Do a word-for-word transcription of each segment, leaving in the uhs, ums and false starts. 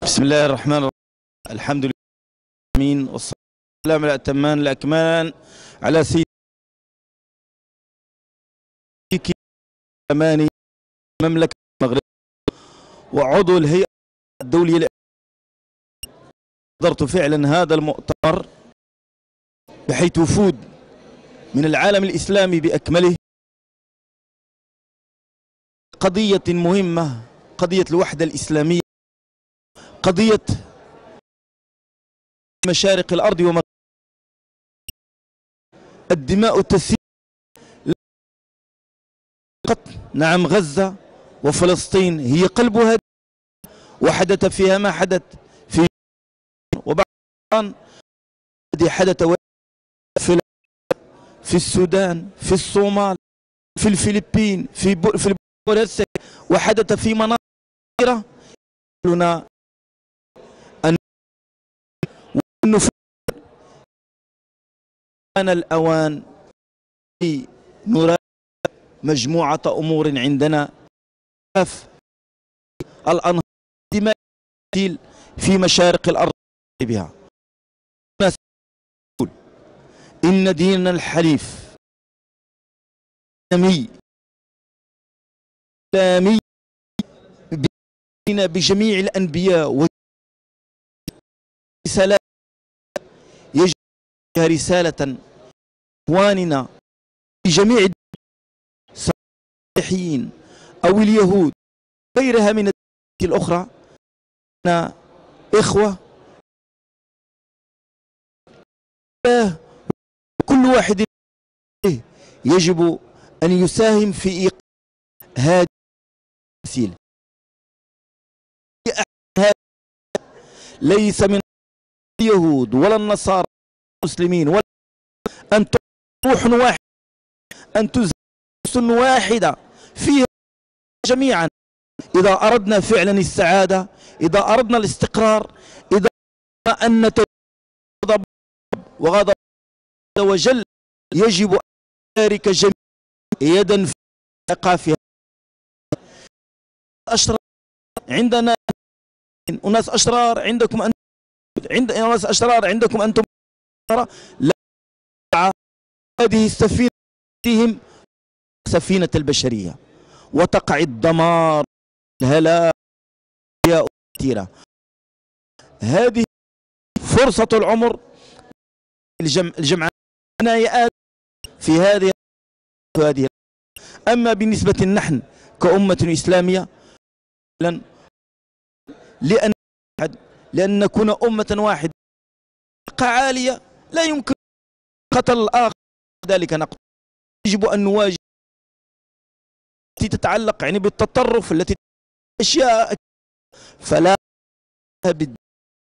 بسم الله الرحمن الرحيم. الحمد لله والصلاة والسلام على الأتمان الأكملان على سيد أماني المملكة المغرب وعضو الهيئة الدولية. حضرت فعلا هذا المؤتمر بحيث وفود من العالم الإسلامي بأكمله. قضية مهمة، قضية الوحدة الإسلامية، قضية مشارق الأرض ومغربها. الدماء تسيل. نعم، غزة وفلسطين هي قلب هذه، وحدث فيها ما حدث في وبعد الذي حدث في في السودان، في الصومال، في الفلبين، في في البوليس، وحدث في مناطق كثيرة. لنا أن كان الأوان نرى مجموعة أمور عندنا. الأنهار دماء في مشارق الأرض بها. إن ديننا الحنيف إسلامي إسلامي بجميع الأنبياء ورسالات يجب رسالة إخواننا في جميع المسيحيين أو اليهود غيرها من الديانات الأخرى. إخوة كل واحد يجب أن يساهم في إيقاف هذه التمثيل. ليس من اليهود ولا النصارى المسلمين ولا أن روح واحد، أن تزال واحدة فيها جميعا. إذا أردنا فعلا السعادة، إذا أردنا الاستقرار، إذا أردنا أن نتغضب وغضب عز وجل، يجب أن نشارك جميعا يدا في إيقافها. أشرار عندنا، أناس أشرار عندكم أنتم، عند أناس أشرار عندكم أنتم. لا، هذه السفينة فيهم سفينة البشرية، وتقع الدمار الهلاك كثيرة. هذه فرصة العمر الجمع الجمع عنايات في هذه هذه. أما بالنسبة نحن كأمة إسلامية، لن لأن لأن نكون أمة واحدة عالية لا يمكن قتل الآخر، ذلك نقتل. يجب أن نواجه التي تتعلق يعني بالتطرف، التي أشياء فلا بالجهاد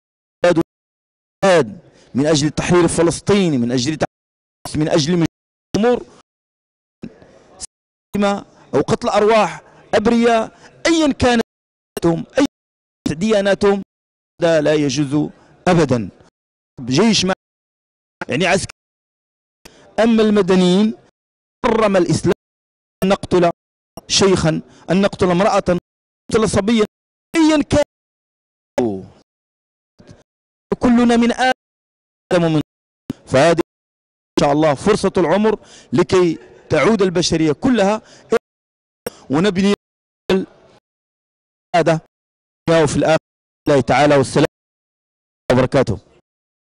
من أجل التحرير الفلسطيني، من أجل من أجل أمور أو قتل أرواح أبرياء أيا كانت أي دياناتهم، هذا لا يجوز أبدا. جيش ما يعني عسكري. أما المدنيين حرم الإسلام أن نقتل شيخا، أن نقتل امرأة، أن نقتل صبيا أيا كان. كلنا من آدم من. فهذه إن شاء الله فرصة العمر لكي تعود البشرية كلها ونبني هذا في الآخر. الله تعالى والسلام وبركاته.